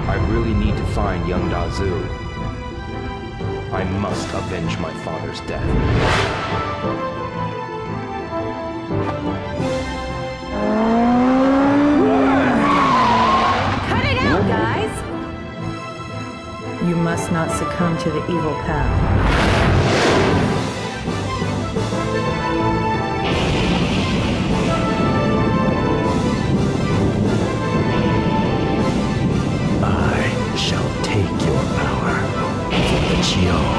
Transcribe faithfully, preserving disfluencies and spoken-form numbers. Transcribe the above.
I really need to find young Dazu. I must avenge my father's death. Cut it out, guys! You must not succumb to the evil path. I shall take your power for the Qiao.